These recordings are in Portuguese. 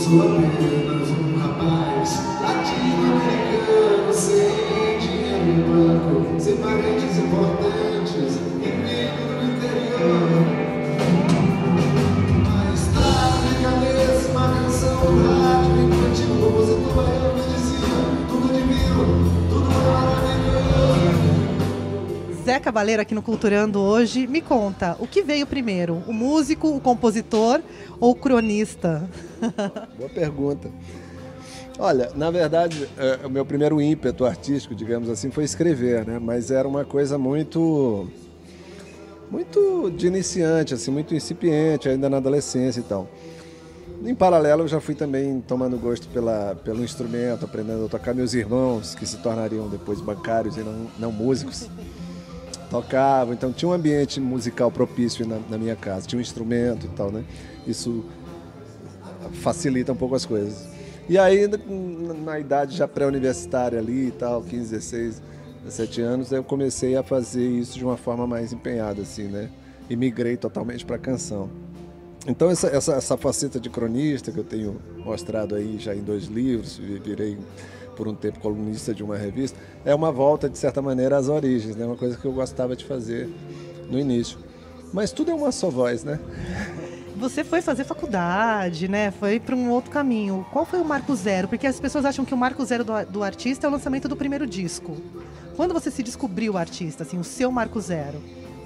sou apenas um rapaz latino-americano, sem dinheiro no banco, sem parentes importantes, vivendo no interior. Mas tá na minha cabeça uma canção do rádio infantil, o compositor eu me dizia, tudo divino, tudo maravilhoso. Zé Cabaleiro aqui no Culturando hoje. Me conta, o que veio primeiro? O músico, o compositor ou o cronista? Boa pergunta. Olha, na verdade, o meu primeiro ímpeto artístico, digamos assim, foi escrever, né? Mas era uma coisa muito de iniciante, assim, muito incipiente, ainda na adolescência e tal. Em paralelo, eu já fui também tomando gosto pelo instrumento, aprendendo a tocar. Meus irmãos, que se tornariam depois bancários e não músicos, tocavam. Então tinha um ambiente musical propício na minha casa, tinha um instrumento e tal, né? Isso facilita um pouco as coisas. E aí, na idade já pré-universitária ali e tal, 15, 16, 17 anos, eu comecei a fazer isso de uma forma mais empenhada, assim, né? E migrei totalmente para a canção. Então essa faceta de cronista que eu tenho mostrado aí já em 2 livros, virei por um tempo colunista de uma revista, é uma volta, de certa maneira, às origens, né? Uma coisa que eu gostava de fazer no início. Mas tudo é uma só voz, né? Você foi fazer faculdade, né? Foi para um outro caminho. Qual foi o marco zero? Porque as pessoas acham que o marco zero do artista é o lançamento do primeiro disco. Quando você se descobriu artista, assim, o seu marco zero?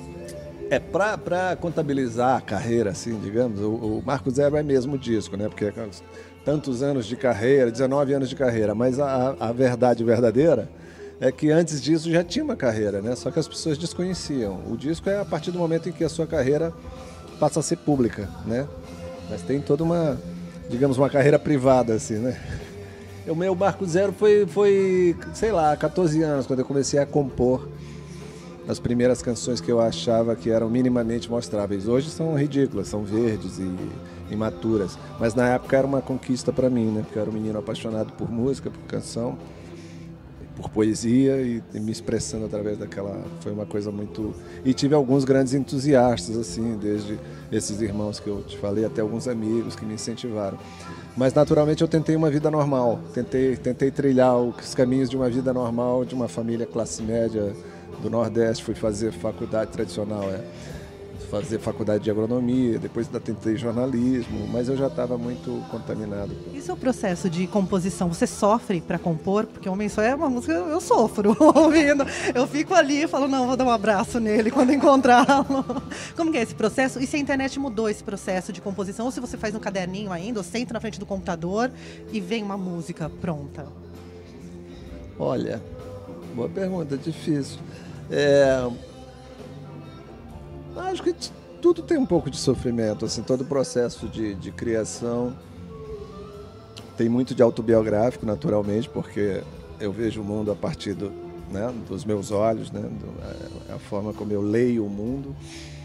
Para contabilizar a carreira, assim, digamos, o marco zero é mesmo o disco, né? Porque tantos anos de carreira, 19 anos de carreira, mas a verdade verdadeira é que antes disso já tinha uma carreira, né? Só que as pessoas desconheciam. O disco é a partir do momento em que a sua carreira passa a ser pública, né? Mas tem toda uma, digamos, uma carreira privada, assim, né? O meu marco zero foi, sei lá, 14 anos, quando eu comecei a compor as primeiras canções que eu achava que eram minimamente mostráveis. Hoje são ridículas, são verdes e imaturas, mas na época era uma conquista para mim, né? Porque eu era um menino apaixonado por música, por canção, por poesia e me expressando através daquela... Foi uma coisa muito... E tive alguns grandes entusiastas, assim, desde esses irmãos que eu te falei, até alguns amigos que me incentivaram. Mas, naturalmente, eu tentei uma vida normal. Tentei trilhar os caminhos de uma vida normal, de uma família classe média do Nordeste. Fui fazer faculdade tradicional, fazer faculdade de agronomia, depois ainda tentei jornalismo, mas eu já estava muito contaminado. E seu processo de composição, você sofre para compor? Porque Homem Só é uma música, eu sofro ouvindo. Eu fico ali e falo, não, vou dar um abraço nele quando encontrá-lo. Como que é esse processo? E se a internet mudou esse processo de composição? Ou se você faz no caderninho ainda, ou senta na frente do computador e vem uma música pronta? Olha, boa pergunta, difícil. Acho que tudo tem um pouco de sofrimento, assim, todo o processo de criação tem muito de autobiográfico, naturalmente, porque eu vejo o mundo a partir dos meus olhos, né, a forma como eu leio o mundo.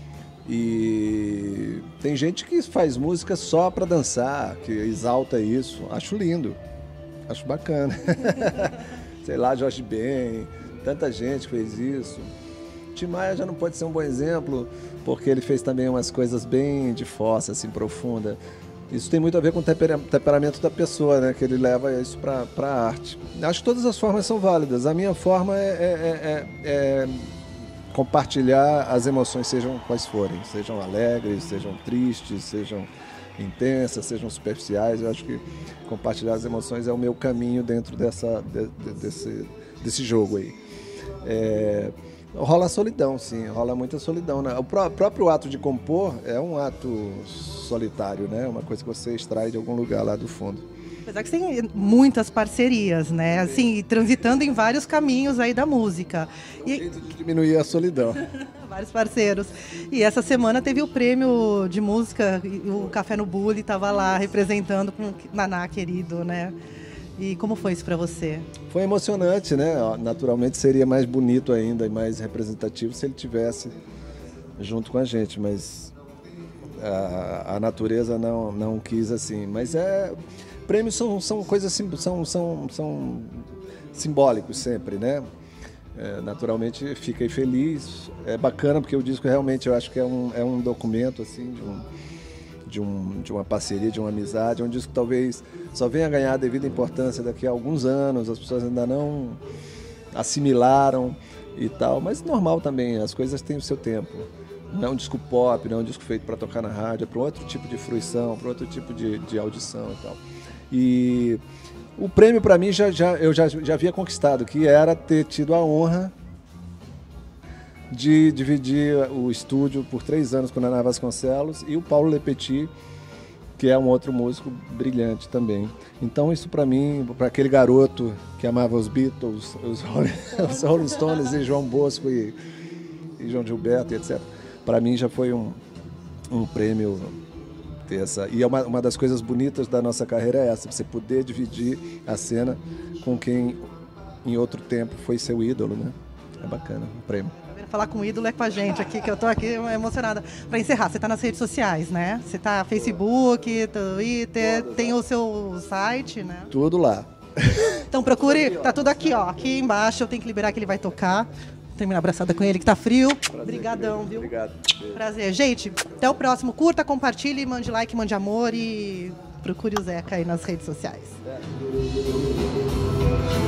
E tem gente que faz música só para dançar, que exalta isso. Acho lindo, acho bacana. Sei lá, Jorge Ben, tanta gente fez isso. Tim Maia já não pode ser um bom exemplo, porque ele fez também umas coisas bem de fossa, assim, profunda. Isso tem muito a ver com o temperamento da pessoa, né? Que ele leva isso para a arte. Acho que todas as formas são válidas. A minha forma é compartilhar as emoções, sejam quais forem. Sejam alegres, sejam tristes, sejam intensas, sejam superficiais. Eu acho que compartilhar as emoções é o meu caminho dentro desse jogo aí. Rola solidão, sim, rola muita solidão, né? O próprio ato de compor é um ato solitário, né? Uma coisa que você extrai de algum lugar lá do fundo. Apesar que você tem muitas parcerias, né? Assim, transitando em vários caminhos aí da música. Um jeito de diminuir a solidão. Vários parceiros. E essa semana teve o prêmio de música, o Café no Bully estava lá representando com Naná, querido, né? E como foi isso para você? Foi emocionante, né? Naturalmente seria mais bonito ainda e mais representativo se ele tivesse junto com a gente, mas a natureza não quis assim. Mas prêmios são coisas assim, são simbólicos sempre, né? Naturalmente fiquei feliz. É bacana porque o disco realmente eu acho que é um documento assim de uma parceria, de uma amizade. É um disco que talvez só venha a ganhar a devida importância daqui a alguns anos, as pessoas ainda não assimilaram e tal, mas normal também, as coisas têm o seu tempo. Não é um disco pop, não é um disco feito para tocar na rádio, é para outro tipo de fruição, para outro tipo de audição e tal. E o prêmio para mim eu já havia conquistado, que era ter tido a honra de dividir o estúdio por 3 anos com o Naná Vasconcelos e o Paulo Lepetit, que é um outro músico brilhante também. Então isso para mim, para aquele garoto que amava os Beatles, os Rolling Stones e João Bosco e João Gilberto e etc., para mim já foi um prêmio ter essa. E é uma das coisas bonitas da nossa carreira é essa, você poder dividir a cena com quem em outro tempo foi seu ídolo, né? É bacana, um prêmio. Falar com o ídolo é com a gente aqui, que eu tô aqui emocionada. Para encerrar, você tá nas redes sociais, né? Você tá Facebook, Twitter, tem o seu site, né? Tudo lá. Então procure, tá tudo aqui, ó. Aqui embaixo, eu tenho que liberar que ele vai tocar. Terminar abraçada com ele, que tá frio. Obrigadão, viu? Obrigado. Prazer. Gente, até o próximo. Curta, compartilhe, mande like, mande amor e procure o Zeca aí nas redes sociais.